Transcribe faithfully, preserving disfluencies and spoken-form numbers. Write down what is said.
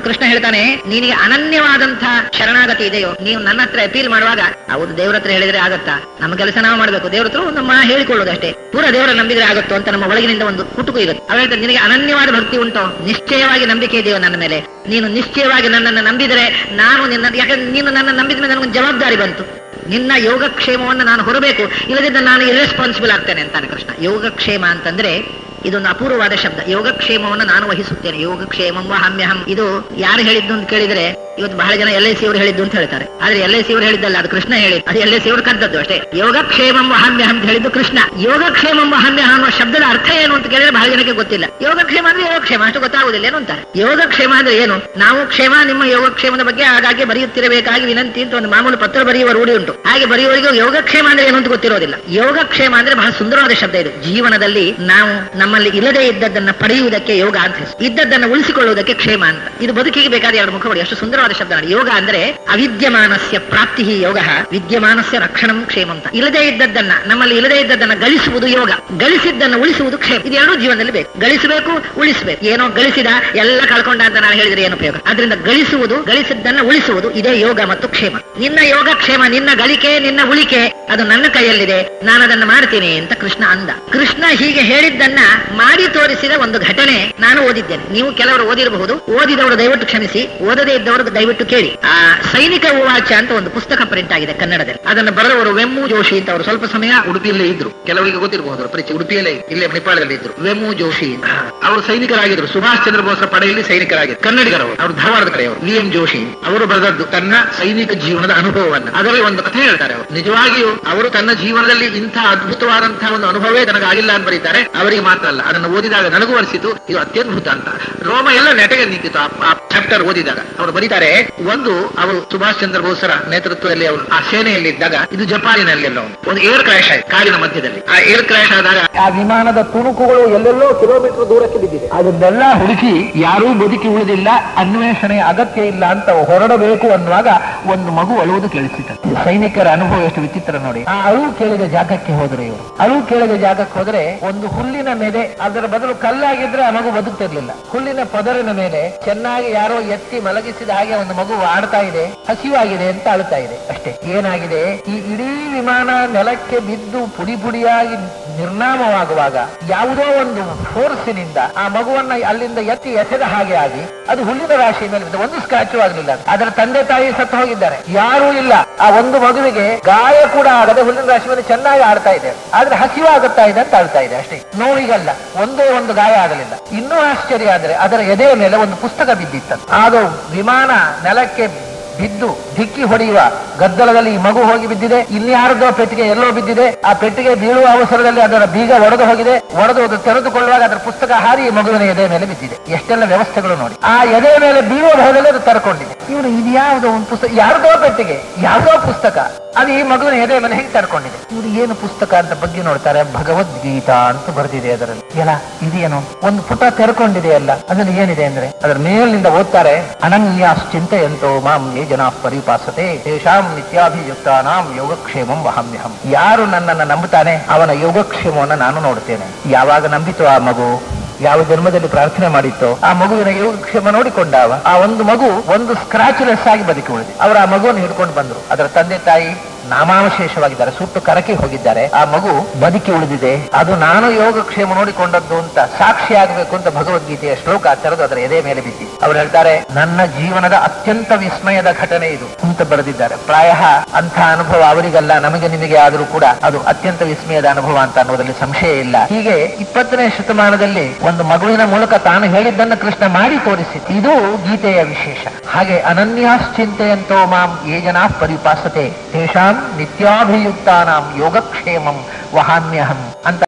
ಕೃಷ್ಣ ಹೇಳ್ತಾನೆ, ನಿನಗೆ ಅನನ್ಯವಾದಂತಹ ಶರಣಾಗತಿ ಇದೆಯೋ, ನೀವು ನನ್ನ ಹತ್ರ ಅಪೀಲ್ ಮಾಡುವಾಗ ಹೌದು ದೇವ್ರ ಹತ್ರ ಹೇಳಿದ್ರೆ ಆಗತ್ತಾ, ನಮ್ಮ ಕೆಲಸ ನಾವು ಮಾಡ್ಬೇಕು, ದೇವ್ರ ಹತ್ರ ನಮ್ಮ ಹೇಳಿಕೊಳ್ಳೋದು ಅಷ್ಟೇ, ಪೂರ ದೇವರ ನಂಬಿದ್ರೆ ಆಗುತ್ತೋ ಅಂತ ನಮ್ಮ ಒಳಗಿನಿಂದ ಒಂದು ಕುಟುಕು ಇರುತ್ತೆ. ಅವ್ರು ಹೇಳ್ತಾರೆ, ನಿನಗೆ ಅನನ್ಯವಾದ ಭಕ್ತಿ ಉಂಟೋ, ನಿಶ್ಚಯವಾಗಿ ನಂಬಿಕೆ ಇದೆಯೋ ನನ್ನ ಮೇಲೆ, ನೀನು ನಿಶ್ಚಯವಾಗಿ ನನ್ನನ್ನು ನಂಬಿದರೆ ನಾನು ನಿನ್ನ, ಯಾಕಂದ್ರೆ ನೀನು ನನ್ನ ನಂಬಿದ ಮೇಲೆ ನನಗೊಂದು ಜವಾಬ್ದಾರಿ ಬಂತು, ನಿನ್ನ ಯೋಗಕ್ಷೇಮವನ್ನು ನಾನು ಹೊರಬೇಕು, ಇಲ್ಲದಿದ್ದರೆ ನಾನು ಇರ್ರೆಸ್ಪಾನ್ಸಿಬಲ್ ಆಗ್ತೇನೆ ಅಂತಾನೆ ಕೃಷ್ಣ. ಯೋಗಕ್ಷೇಮ ಅಂತಂದ್ರೆ ಇದೊಂದು ಅಪೂರ್ವವಾದ ಶಬ್ದ. ಯೋಗಕ್ಷೇಮವನ್ನು ನಾನು ವಹಿಸುತ್ತೇನೆ, ಯೋಗಕ್ಷೇಮಂ ವಹಾಮ್ಯಹಂ. ಇದು ಯಾರು ಹೇಳಿದ್ದು ಅಂತ ಕೇಳಿದ್ರೆ ಇವತ್ತು ಬಹಳ ಜನ ಎಲ್ ಐ ಸಿ ಅವರು ಹೇಳಿದ್ದು ಅಂತ ಹೇಳ್ತಾರೆ. ಆದ್ರೆ ಎಲ್ ಐ ಸಿ ಅವರು ಹೇಳಿದ್ದಲ್ಲ, ಅದು ಕೃಷ್ಣ ಹೇಳಿದ್ದು, ಅದು ಎಲ್ ಐ ಸಿ ಅವರು ಕದ್ದದ್ದು ಅಷ್ಟೇ. ಯೋಗಕ್ಷೇಮಂ ವಹಾಮ್ಯಹಂ ಅಂತ ಹೇಳಿದ್ದು ಕೃಷ್ಣ. ಯೋಗಕ್ಷೇಮಂ ವಹಾಮ್ಯಹಂ ಅನ್ನೋ ಶಬ್ದದ ಅರ್ಥ ಏನು ಅಂತ ಕೇಳಿದ್ರೆ ಬಹಳ ಜನಕ್ಕೆ ಗೊತ್ತಿಲ್ಲ. ಯೋಗಕ್ಷೇಮ ಅಂದ್ರೆ ಯೋಗಕ್ಷೇಮ ಅಷ್ಟು ಗೊತ್ತಾಗುದಿಲ್ಲ ಏನು ಅಂತಾರೆ. ಯೋಗಕ್ಷೇಮ ಅಂದ್ರೆ ಏನು? ನಾವು ಕ್ಷೇಮ ನಿಮ್ಮ ಯೋಗಕ್ಷೇಮದ ಬಗ್ಗೆ ಆಗಾಗ್ಗೆ ಬರೆಯುತ್ತಿರಬೇಕಾಗಿ ವಿನಂತಿ ಅಂತ ಒಂದು ಮಾಮೂಲು ಪತ್ರ ಬರೆಯುವ ರೂಢಿ ಉಂಟು. ಹಾಗೆ ಬರೆಯುವವರಿಗೆ ಯೋಗಕ್ಷೇಮ ಅಂದ್ರೆ ಏನು ಅಂತ ಗೊತ್ತಿರೋದಿಲ್ಲ. ಯೋಗಕ್ಷೇಮ ಅಂದ್ರೆ ಬಹಳ ಸುಂದರವಾದ ಶಬ್ದ ಇದು. ಜೀವನದಲ್ಲಿ ನಾವು ನಮ್ಮಲ್ಲಿ ಇಲ್ಲದೇ ಇದ್ದದ್ದನ್ನ ಪಡೆಯುವುದಕ್ಕೆ ಯೋಗ ಅಂತ ಹೆಸರು, ಇದ್ದದ್ದನ್ನು ಉಳಿಸಿಕೊಳ್ಳುವುದಕ್ಕೆ ಕ್ಷೇಮ ಅಂತ. ಇದು ಬದುಕಿಗೆ ಬೇಕಾದ ಎರಡು ಮುಖಗಳು, ಅಷ್ಟು ಸುಂದರವಾದ ಶಬ್ದ. ಯೋಗ ಅಂದ್ರೆ ಅವಿದ್ಯಮಾನಸ್ಯ ಪ್ರಾಪ್ತಿ ಯೋಗ, ವಿದ್ಯಮಾನಸ್ಯ ರಕ್ಷಣಂ ಕ್ಷೇಮ ಅಂತ. ಇಲ್ಲದೇ ಇದ್ದದ್ದನ್ನ, ನಮ್ಮಲ್ಲಿ ಇಲ್ಲದೇ ಇದ್ದದ್ದನ್ನ ಗಳಿಸುವುದು ಯೋಗ, ಗಳಿಸಿದ್ದನ್ನು ಉಳಿಸುವುದು ಕ್ಷೇಮ. ಇದೆರಡೂ ಜೀವನದಲ್ಲಿ ಬೇಕು. ಗಳಿಸಬೇಕು, ಉಳಿಸಬೇಕು. ಏನೋ ಗಳಿಸಿದ ಎಲ್ಲ ಕಳ್ಕೊಂಡ ಅಂತ ನಾನು ಹೇಳಿದ್ರೆ ಏನು ಉಪಯೋಗ? ಆದ್ರಿಂದ ಗಳಿಸುವುದು, ಗಳಿಸಿದ್ದನ್ನ ಉಳಿಸುವುದು, ಇದೇ ಯೋಗ ಮತ್ತು ಕ್ಷೇಮ. ನಿನ್ನ ಯೋಗ ಕ್ಷೇಮ, ನಿನ್ನ ಗಳಿಕೆ, ನಿನ್ನ ಉಳಿಕೆ ಅದು ನನ್ನ ಕೈಯಲ್ಲಿದೆ, ನಾನು ಅದನ್ನು ಮಾಡ್ತೀನಿ ಅಂತ ಕೃಷ್ಣ ಅಂದ. ಕೃಷ್ಣ ಹೀಗೆ ಹೇಳಿದ್ದನ್ನ ಮಾಡಿ ತೋರಿಸಿದ ಒಂದು ಘಟನೆ ನಾನು ಓದಿದ್ದೇನೆ. ನೀವು ಕೆಲವರು ಓದಿರಬಹುದು, ಓದಿದವರು ದಯವಿಟ್ಟು ಕ್ಷಮಿಸಿ, ಓದದೇ ಇದ್ದವರು ದಯವಿಟ್ಟು ಕೇಳಿ. ಆ ಸೈನಿಕ ಉವಾಚ ಅಂತ ಒಂದು ಪುಸ್ತಕ ಪ್ರಿಂಟ್ ಆಗಿದೆ ಕನ್ನಡದಲ್ಲಿ. ಅದನ್ನು ಬರೆದವರು ವೆಮ್ಮು ಜೋಶಿ ಅಂತ. ಅವರು ಸ್ವಲ್ಪ ಸಮಯ ಉಡುಪಿಯಲ್ಲೇ ಇದ್ರು, ಕೆಲವರಿಗೆ ಗೊತ್ತಿರಬಹುದು ಪರಿಚಯ, ಉಡುಪಿಯಲ್ಲೇ ಇಲ್ಲೇ ಮಣಿಪಾಲದಲ್ಲಿ ಇದ್ರು. ವೆಮ್ಮು ಜೋಶಿ ಅವರು ಸೈನಿಕರಾಗಿದ್ರು, ಸುಭಾಷ್ ಚಂದ್ರ ಬೋಸ್ರ ಪಡೆಯಲ್ಲಿ ಸೈನಿಕರಾಗಿದ್ರು, ಕನ್ನಡಿಗರವರು. ಅವರು ಧಾರವಾಡದ ಕಡೆಯವರು. ವಿ ಎಂ ಜೋಶಿ ಅವರು ಬರೆದದ್ದು ತನ್ನ ಸೈನಿಕ ಜೀವನದ ಅನುಭವವನ್ನು. ಅದರಲ್ಲಿ ಒಂದು ಕಥೆ ಹೇಳ್ತಾರೆ ಅವರು. ನಿಜವಾಗಿಯೂ ಅವರು ತನ್ನ ಜೀವನದಲ್ಲಿ ಇಂಥ ಅದ್ಭುತವಾದಂತಹ ಒಂದು ಅನುಭವವೇ ನನಗಾಗಿಲ್ಲ ಅಂತ ಬರೀತಾರೆ. ಅವರಿಗೆ ಮಾತ್ರ ಅಲ್ಲ, ಅದನ್ನು ಓದಿದಾಗ ನನಗೂ ಅನಿಸಿತು ಇದು ಅತ್ಯದ್ಭುತ ಅಂತ. ರೋಮ ಎಲ್ಲ ನೆಟಗೆ ನಿಂತಿತ್ತು ಆ ಚಾಪ್ಟರ್ ಓದಿದಾಗ. ಅವರು ಬರೀತಾರೆ, ಒಂದು ಅವರು ಸುಭಾಷ್ ಚಂದ್ರ ಬೋಸ್ರ ನೇತೃತ್ವದಲ್ಲಿ ಅವರು ಆ ಸೇನೆಯಲ್ಲಿ ಇದ್ದಾಗ, ಇದು ಜಪಾನಿನಲ್ಲೆಲ್ಲ ಒಂದು ಏರ್ ಕ್ರಾಶ್ ಆಯ್ತು ಕಾಡಿನ ಮಧ್ಯದಲ್ಲಿ. ಆ ಏರ್ ಕ್ರಾಶ್ ಆದಾಗ ಆ ವಿಮಾನದ ತುಣುಕುಗಳು ಎಲ್ಲೆಲ್ಲೋ ಕಿಲೋಮೀಟರ್ ದೂರಕ್ಕೆ ಬಿದ್ದಿದೆ. ಅದನ್ನೆಲ್ಲ ಹುಡುಕಿ ಯಾರೂ ಬದುಕಿ ಉಳಿದಿಲ್ಲ, ಅನ್ವೇಷಣೆ ಅಗತ್ಯ ಇಲ್ಲ ಅಂತ ಹೊರಡಬೇಕು ಅನ್ನುವಾಗ ಒಂದು ಮಗು ಅಳುವುದು ಕೇಳಿಸಿತು. ಸೈನಿಕರ ಅನುಭವ ಎಷ್ಟು ವಿಚಿತ್ರ ನೋಡಿ. ಆ ಅಳು ಕೇಳಿದ ಜಾಗಕ್ಕೆ ಹೋದ್ರೆ ಇವರು ಅಳು ಕೇಳಿದ ಜಾಗಕ್ಕೆ ಹೋದ್ರೆ ಒಂದು ಹುಲ್ಲಿನ ಮೇಲೆ, ಅದರ ಬದಲು ಕಲ್ಲಾಗಿದ್ರೆ ಆ ಮಗು ಬದುಕ್ತಿರ್ಲಿಲ್ಲ. ಹುಲ್ಲಿನ ಪದರಿನ ಮೇಲೆ ಚೆನ್ನಾಗಿ ಯಾರೋ ಎತ್ತಿ ಮಲಗಿಸಿದ ಹಾಗೆ ಒಂದು ಮಗು ಆಡ್ತಾ ಇದೆ, ಹಸಿವಾಗಿದೆ ಅಂತ ಅಳ್ತಾ ಇದೆ ಅಷ್ಟೇ. ಏನಾಗಿದೆ, ಈ ಇಡೀ ವಿಮಾನ ನೆಲಕ್ಕೆ ಬಿದ್ದು ಪುಡಿ ಪುಡಿಯಾಗಿ ನಿರ್ನಾಮವಾಗುವಾಗ ಯಾವುದೋ ಒಂದು ಫೋರ್ಸಿನಿಂದ ಆ ಮಗುವನ್ನ ಅಲ್ಲಿಂದ ಎತ್ತಿ ಎಸೆದ ಹಾಗೆ ಆಗಿ ಅದು ಹುಲ್ಲಿನ ರಾಶಿ ಮೇಲೆ ಬಿದ್ದು ಒಂದು ಸ್ಕ್ರಾಚು ಆಗಲಿಲ್ಲ. ಅದರ ತಂದೆ ತಾಯಿ ಸತ್ತು ಹೋಗಿದ್ದಾರೆ, ಯಾರೂ ಇಲ್ಲ. ಆ ಒಂದು ಮಗುವಿಗೆ ಗಾಯ ಕೂಡ ಆಗದೆ ಹುಲ್ಲಿನ ರಾಶಿ ಮೇಲೆ ಚೆನ್ನಾಗಿ ಆಡ್ತಾ ಇದೆ, ಆದ್ರೆ ಹಸಿವಾಗುತ್ತಾ ಇದೆ ಅಂತ ಅಳ್ತಾ ಇದೆ ಅಷ್ಟೇ. ನೋವಿಗಲ್ಲ, ಒಂದೇ ಒಂದು ಗಾಯ ಆಗಲಿಲ್ಲ. ಇನ್ನೂ ಆಶ್ಚರ್ಯ ಆದ್ರೆ ಅದರ ಎದೆಯ ಮೇಲೆ ಒಂದು ಪುಸ್ತಕ ಬಿದ್ದಿತ್ತು. ಅದು ವಿಮಾನ ನೆಲಕ್ಕೆ ಬಿದ್ದು ಧಿಕ್ಕಿ ಹೊಡೆಯುವ ಗದ್ದಲದಲ್ಲಿ ಈ ಮಗು ಹೋಗಿ ಬಿದ್ದಿದೆ. ಇನ್ಯಾರದೋ ಪೆಟ್ಟಿಗೆ ಎಲ್ಲೋ ಬಿದ್ದಿದೆ. ಆ ಪೆಟ್ಟಿಗೆ ಬೀಳುವ ಅವಸರದಲ್ಲಿ ಅದರ ಬೀಗ ಒಡೆದು ಹೋಗಿದೆ. ಒಡೆದು ಅದು ತೆರೆದುಕೊಳ್ಳುವಾಗ ಅದರ ಪುಸ್ತಕ ಹಾರಿ ಈ ಮಗುವಿನ ಎದೆ ಮೇಲೆ ಬಿದ್ದಿದೆ. ಎಷ್ಟೆಲ್ಲ ವ್ಯವಸ್ಥೆಗಳು ನೋಡಿ. ಆ ಎದೆ ಮೇಲೆ ಬೀಳುವ ಭಾಗದಲ್ಲಿ ಅದು ತರ್ಕೊಂಡಿದೆ. ಇವರು ಇದು ಯಾವುದೋ ಒಂದು ಪುಸ್ತಕ, ಯಾರದೋ ಪೆಟ್ಟಿಗೆ, ಯಾವುದೋ ಪುಸ್ತಕ, ಅದು ಈ ಮಗುವಿನ ಎದೆ ಮೇಲೆ ಹೇಗೆ ತರ್ಕೊಂಡಿದೆ. ಇವರು ಏನು ಪುಸ್ತಕ ಅಂತ ಬಗ್ಗೆ ನೋಡ್ತಾರೆ, ಭಗವದ್ಗೀತಾ ಅಂತ ಬರೆದಿದೆ ಅದರಲ್ಲಿ. ಎಲ್ಲ ಇದೇನು ಒಂದು ಪುಟ ತೆರ್ಕೊಂಡಿದೆ ಅಲ್ಲ, ಅದರಲ್ಲಿ ಏನಿದೆ ಅಂದ್ರೆ ಅದರ ಮೇಲಿನಿಂದ ಓದ್ತಾರೆ, ಅನನ್ಯಾಶ್ಚಿಂತೆಯಂತೋ ಮಾಂ ಯೇ ಜನಾ ಪರಿಪಾಸತೆ ತೇಷಾಂ ನಿತ್ಯಾಭಿಯುಕ್ತಾನಾಂ ಯೋಗಕ್ಷೇಮಂ ವಹಾಮ್ಯಹಂ. ಯಾರು ನನ್ನನ್ನು ನಂಬುತ್ತಾನೆ ಅವನ ಯೋಗಕ್ಷೇಮವನ್ನು ನಾನು ನೋಡ್ತೇನೆ. ಯಾವಾಗ ನಂಬಿತು ಆ ಮಗು, ಯಾವ ಜನ್ಮದಲ್ಲಿ ಪ್ರಾರ್ಥನೆ ಮಾಡಿತ್ತೋ ಆ ಮಗುವಿನ ಯೋಗಕ್ಷೇಮ ನೋಡಿಕೊಂಡಾವ. ಆ ಒಂದು ಮಗು ಒಂದು ಸ್ಕ್ರಾಚ್ಲೆಸ್ ಆಗಿ ಬದುಕಿ ಉಳಿದು ಅವರು ಆ ಮಗುವನ್ನು ಹಿಡ್ಕೊಂಡು ಬಂದ್ರು. ಅದರ ತಂದೆ ತಾಯಿ ನಾಮಾವಶೇಷವಾಗಿದ್ದಾರೆ, ಸುಟ್ಟು ಕರಕಿ ಹೋಗಿದ್ದಾರೆ. ಆ ಮಗು ಬದುಕಿ ಉಳಿದಿದೆ. ಅದು ನಾನು ಯೋಗಕ್ಷೇಮ ನೋಡಿಕೊಂಡದ್ದು ಅಂತ ಸಾಕ್ಷಿ ಆಗಬೇಕು ಅಂತ ಭಗವದ್ಗೀತೆಯ ಶ್ಲೋಕ ತೆರೆದು ಅದರ ಎದೆ ಮೇಲೆ ಬಿದ್ದಿ. ಅವ್ರು ಹೇಳ್ತಾರೆ, ನನ್ನ ಜೀವನದ ಅತ್ಯಂತ ವಿಸ್ಮಯದ ಘಟನೆ ಇದು ಅಂತ ಬರೆದಿದ್ದಾರೆ. ಪ್ರಾಯ ಅಂಥ ಅನುಭವ ಅವರಿಗಲ್ಲ, ನಮಗೆ ನಿಮಗೆ ಆದರೂ ಕೂಡ ಅದು ಅತ್ಯಂತ ವಿಸ್ಮಯದ ಅನುಭವ ಅಂತ ಅನ್ನೋದ್ರಲ್ಲಿ ಸಂಶಯ ಇಲ್ಲ. ಹೀಗೆ ಇಪ್ಪತ್ತನೇ ಶತಮಾನದಲ್ಲಿ ಒಂದು ಮಗುವಿನ ಮೂಲಕ ತಾನು ಹೇಳಿದ್ದನ್ನು ಕೃಷ್ಣ ಮಾಡಿ ತೋರಿಸಿ, ಇದು ಗೀತೆಯ ವಿಶೇಷ. ಹಾಗೆ ಅನನ್ಯಾಶ್ಚಿಂತೆಯಂತೋ ಮಾಂ ಯೇ ಜನಾ ಪರಿಪಾಸತೆ ತೇಷಾಂ ನಿತ್ಯಾಭಿಯುಕ್ತಾನಾಂ ಯೋಗಕ್ಷೇಮಂ ವಹಾಮ್ಯಹಂ ಅಂತ